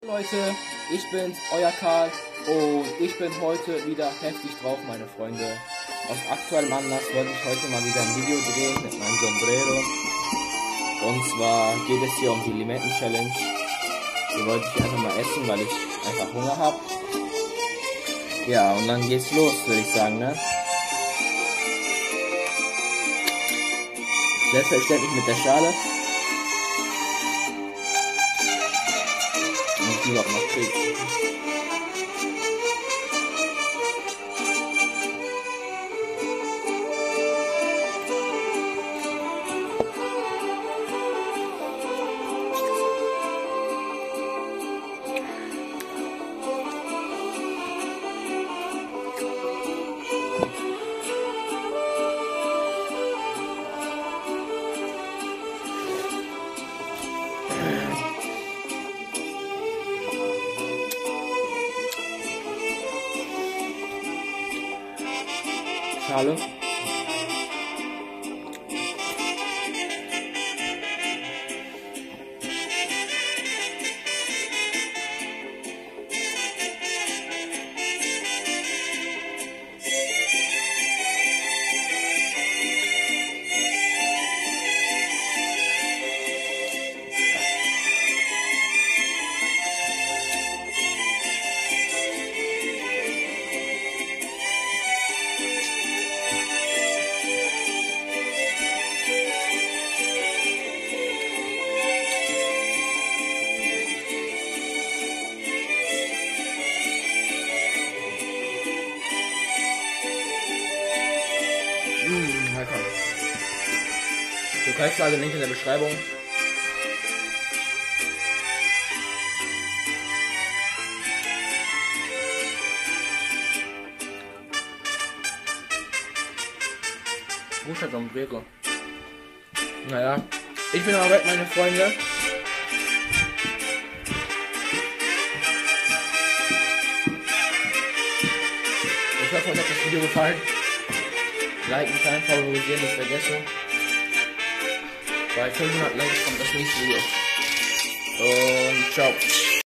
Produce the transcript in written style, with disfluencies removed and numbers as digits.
Leute, ich bin's, euer Karl, und ich bin heute wieder heftig drauf, meine Freunde. Aus aktuellem Anlass wollte ich heute mal wieder ein Video drehen mit meinem Sombrero. Und zwar geht es hier um die Limetten-Challenge. Die wollte ich einfach mal essen, weil ich einfach Hunger habe. Ja, und dann geht's los, würde ich sagen, ne? Selbstverständlich mit der Schale. Und die auch noch kriegt. Schale. Lecker. Türkei-Flagge, Link in der Beschreibung. Wo ist der Sombrero? Naja, ich bin aber weg, meine Freunde. Ich hoffe, euch hat das Video gefallen. Liken, teilen, favorisieren, nicht vergessen. Bei 500 Likes kommt das nächste Video. Und ciao.